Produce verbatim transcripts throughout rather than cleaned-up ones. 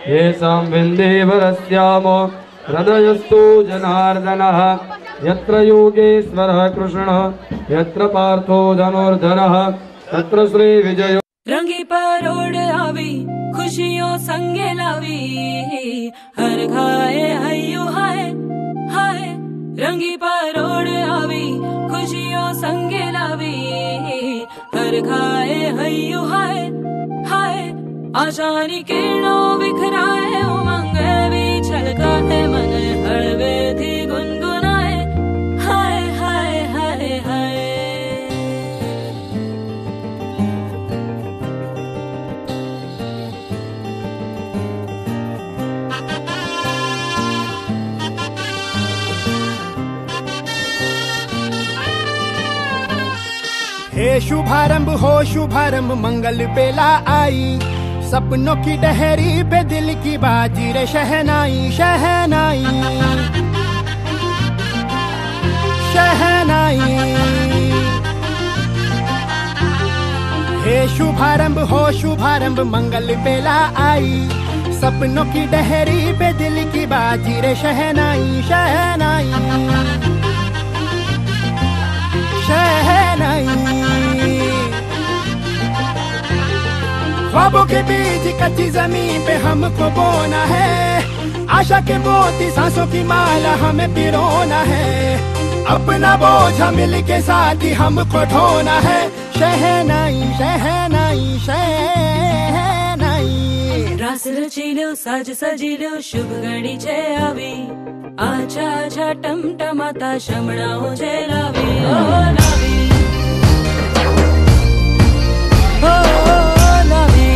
येषां विन्देवरस्यामो हृदयस्थो जनार्दनः यत्र योगेश्वरः कृष्णः यत्र पार्थो धनुर्धरः तत्र श्री विजयो। रंगी परोड़ आवी खुशियों संगे लावी हर घाए हय्यो हाय हाय। रंगी परोड़ आवी खुशियों संगे लावी हर घाए हय्यो हाय हाय। आशानी किरणों बिखराए उमंग भी छलकाए मन हड़वे थी गुनगुनाए हाय हाय हाय हाय। हे शुभारंभ हो शुभारंभ मंगल बेला आई सपनों की डहरी पे दिल की बाजी रे शहनाई शहनाई शहनाई। हे शुभारंभ हो शुभारंभ मंगल बेला आई सपनों की डहरी पे दिल की बाजी रे शहनाई शहनाई शहनाई। ख्वाबों के बीज कच्ची जमीन पे हमको बोना है आशा के मोती सांसों की माला हमें पिरोना है अपना बोझा मिल के साथ ही हमको ढोना है शहनाई शहनाई शहनाई। रास रचिलो साज सजिलो शुभ घड़ी छे आवी आछा आछा टमटमाता शमणाओ छे लावी ओ लावी ओ लावी।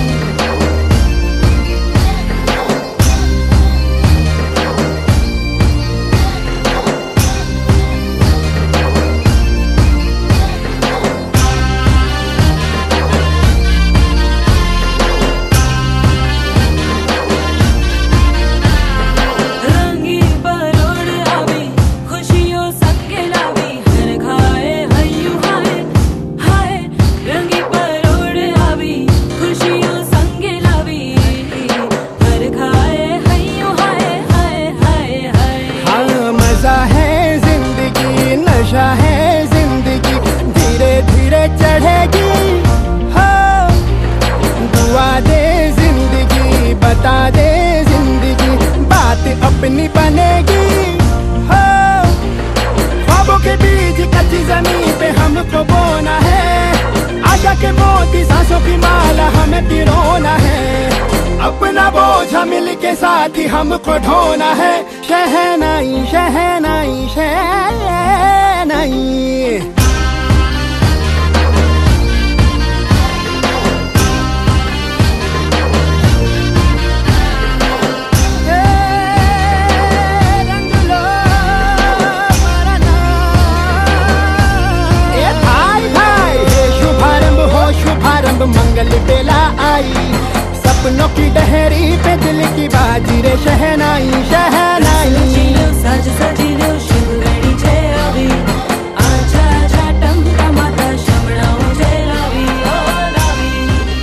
है जिंदगी धीरे धीरे चढ़ेगी हो दुआ दे जिंदगी बता दे जिंदगी बात अपनी बनेगी हो। ख्वाबों के बीज कच्ची जमीन पे हमको बोना है आशा के मोती सांसों की माला हमें पिरोना है अपना बोझा मिल के साथ ही हमको ढोना है शहनाई शहनाई शहनाई। शुभारंभ मंगल बेला आई सपनों की डहरी पे दिल की बाजी रे शहनाई शहनाई। सज सजिलो शुभ घड़ी छे आवी आछा आछा टमटमाता शमणाओ छे लावी ओ लावी।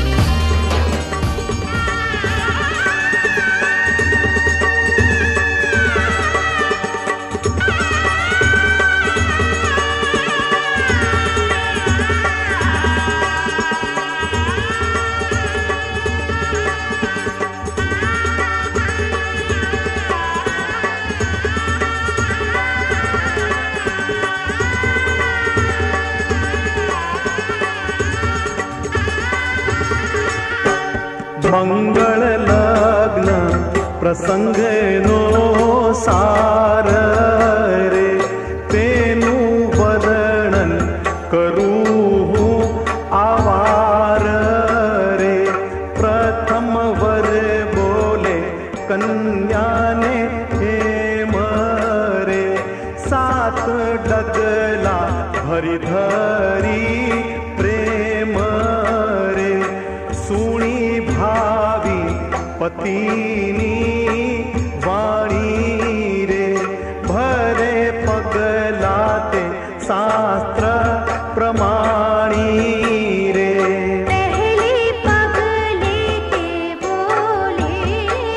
मंगल लग्न प्रसंगनो सार रे तेनु वर्णन करूँ आवार रे। प्रथम वर बोले कन्या ने हेम रे सात डगला भरी धरी प्रेम रे सुनी भावी पतिनी वाणी रे भरे पगलाते शास्त्र प्रमाणी रे। पहली पगले के बोले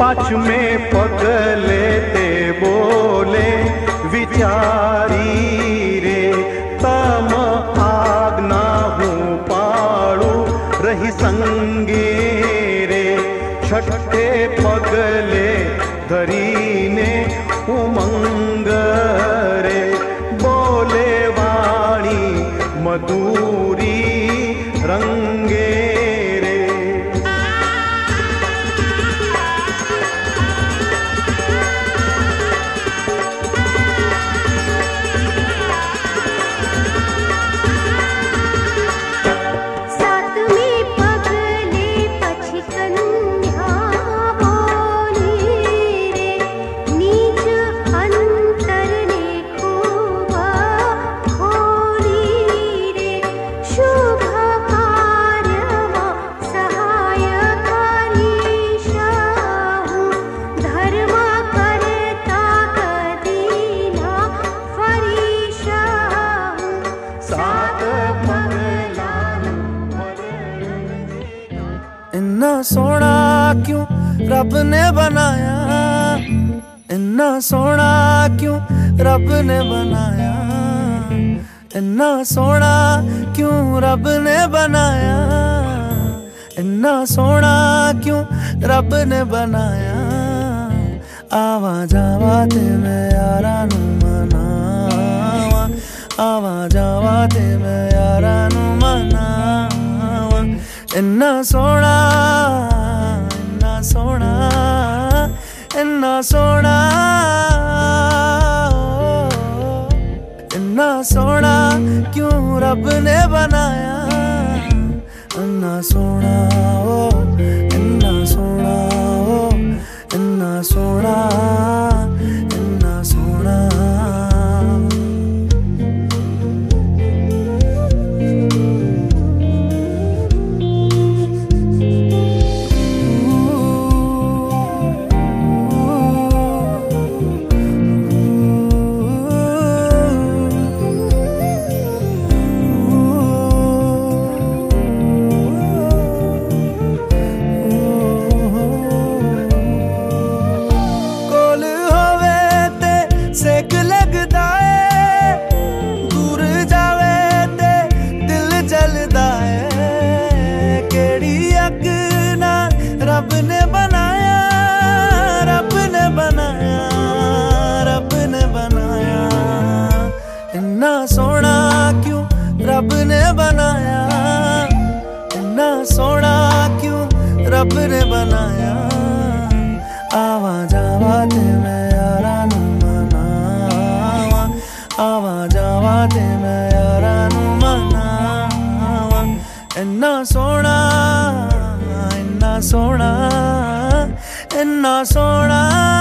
पाचमे पगले ते बोले विचारी रे तम आज्ञा हूँ पाड़ू रही संगे रे। छठे पगले धरीने उमंग रे बोले वाणी मधुरी रंगे रे। सातवें पगले पछी कन्या बोली रे नीच अंतर ने खूबा होली रे। शुभ कार्यवा सहाय करीशाहु धर्म करता कदीना फरीशाहु। सात पगलानु इन्ना सोना क्यों रब ने बनाया, इन्ना सोना क्यों रब ने बनाया, इन्ना सोना क्यों रब ने बनाया, इन्ना सोना क्यों रब ने बनाया। आवा जावा ते मैं यारा नू मनावा, आवा जावा ते मैं यारा नू मनावा। इन्ना सोना इन्ना सोना इन्ना सोना इन्ना सोना क्यों रब ने बनाया। इन्ना सोना ओ इन्ना सोना ओ इन्ना सोना इन्ना सोना। कोल होवे ते सेक लगदा है, दूर जावे ते दिल जलदा है। केड़ी अग ना रब ने बनाया, रब ने बनाया, रब ने बनाया। इन्ना सोना क्यों रब ने बनाया, इन्ना सोना क्यों रब ने बनाया। आवा जावा ते मैं यारा नू मनावा, आवा जावा ते मैं यारा नू मनावा। इन्ना सोना इन्ना सोना इन्ना सोना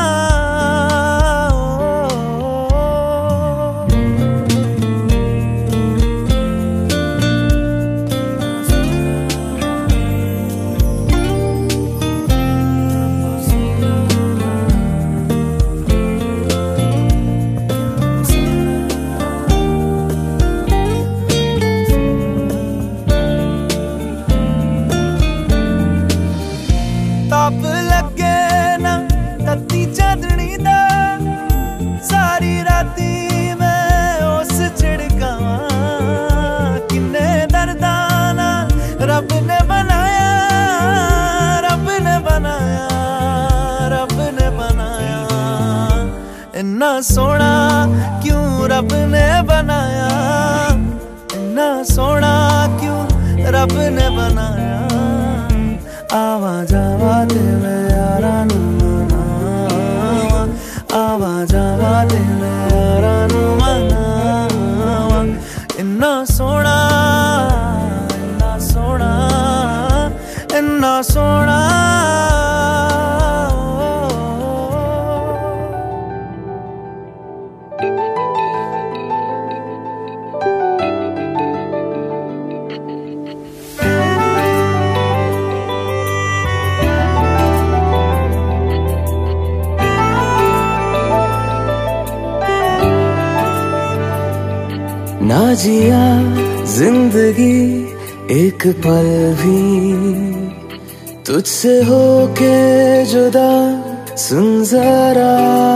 ताप लगे ना तत्ती चांदनी दा, सारी राती मैं उस छिड़कावा। किन्ने दर्दा नाल रब ने बनाया, रब ने बनाया, रब ने बनाया। इन्ना सोना क्यों रब ने बनाया, इन्ना सोना क्यों रब ने बनाया। आवा जावा ते मैं यारा नू मनावा, आवा जावा ते मैं यारा नू मनावा। इन्ना सोना इन्ना सोना इन्ना सोना। ना जिया जिंदगी एक पल भी तुझसे होके जुदा सुन जरा,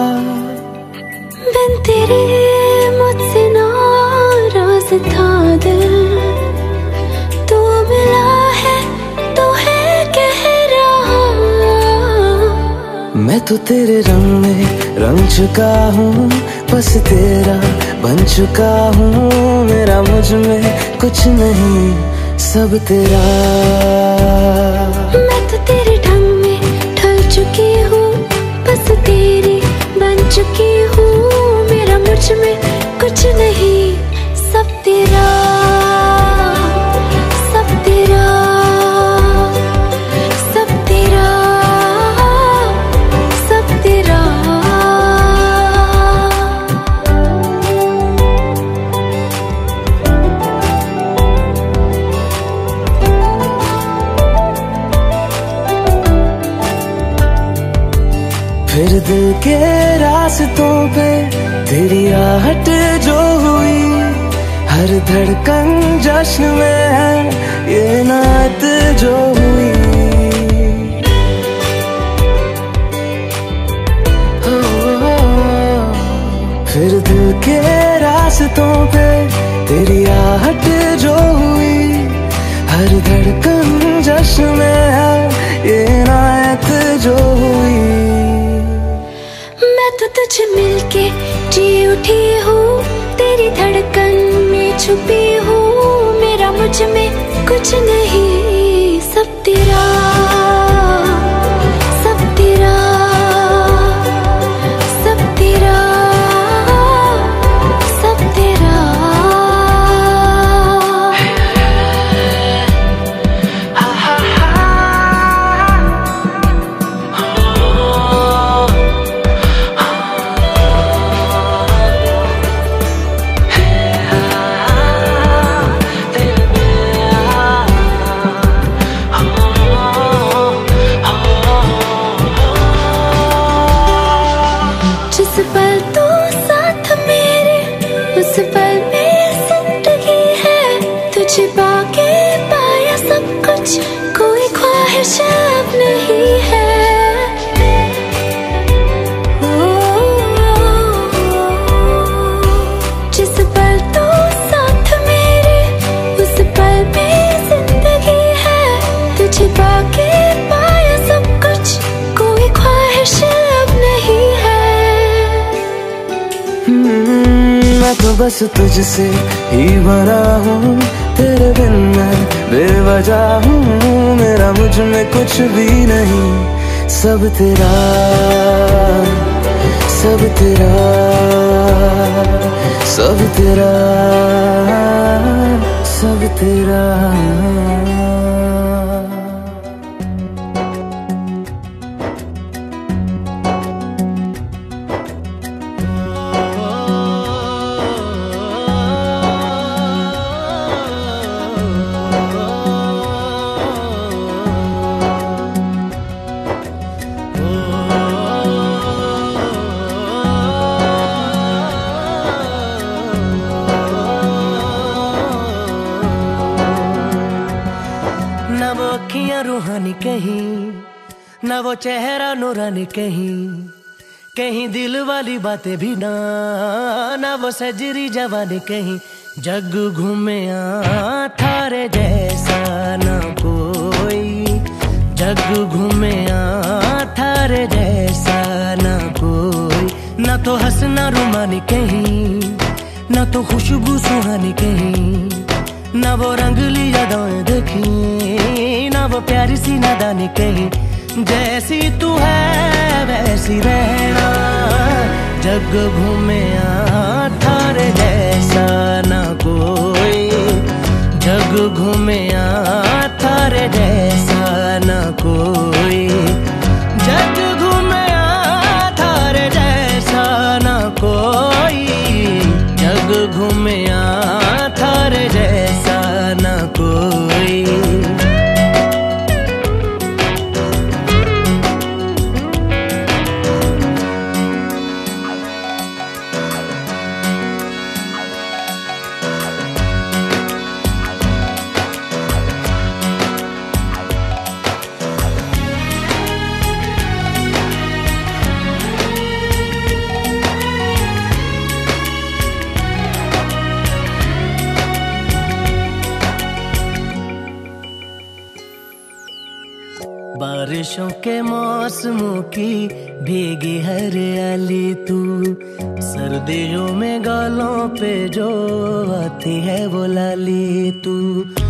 बिन तेरे मुझसे नाराज था दिल, तू मिला है तो है कह रहा। मैं तो तेरे रंग में रंग चुका हूँ, बस तेरा बन चुका हूँ। मेरा मुझ में कुछ नहीं, सब तेरा। मैं तो तेरे ढंग में ढल चुकी हूँ, बस तेरी बन चुकी हूँ। मेरा मुझ में कुछ नहीं, सब तेरा, सब तेरा, सब तेरा, सब तेरा। फिर दिल के रास्तों पे तेरी आहट जो हुई, हर धड़कन जश्न में है ये नात जो हुई। हो, हो, फिर दिल के रास्तों पे तेरी आहट जो हुई, हर धड़कन जश्न में है ये नात जो हुई। मैं तो तुझे मिलके जी उठी हूँ, तेरी धड़कन में छुपी हूँ। मेरा मुझ में कुछ नहीं, सब तेरा, सब तेरा, सब तेरा, सब तेरा। जिस पल तू साथ मेरे, उस पल में जिंदगी है। तुझे पाके पाया सब कुछ, कोई ख्वाहिश अब नहीं है। ओ, जिस पल तू साथ मेरे, उस पल में जिंदगी है। तुझे पाके पाया सब कुछ, कोई ख्वाहिश अब नहीं है। मैं तो बस तुझसे ही भरा हूँ, तेरे बिन मैं बेवजह हूँ। मेरा मुझ में कुछ भी नहीं, सब तेरा, सब तेरा, सब तेरा, सब तेरा। ना वो अखियां रूहानी कहीं, ना वो चेहरा नूरानी कहीं, कहीं दिल वाली बातें भी ना, ना वो सजरी जवानी कहीं। जग घूमे थारे जैसा ना कोई, जग घूमे थारे जैसा ना कोई। ना तो हंसना रुमानी कहीं, ना तो खुशबू सुहानी कहीं, ना वो रंगली यादें देखी, ना वो प्यारी सी नादानी कहीं। जैसी तू है वैसी रहना, जग घूमे थारे जैसा ना कोई, जग घूमे थारे जैसा ना कोई, जग घूमे थारे जैसा ना कोई, जग घूमे थारे जैसा ना कोई। बारिशों के मौसमों की भीगी हरियाली तू, सर्दियों में गालों पे जो आती है वो लाली तू।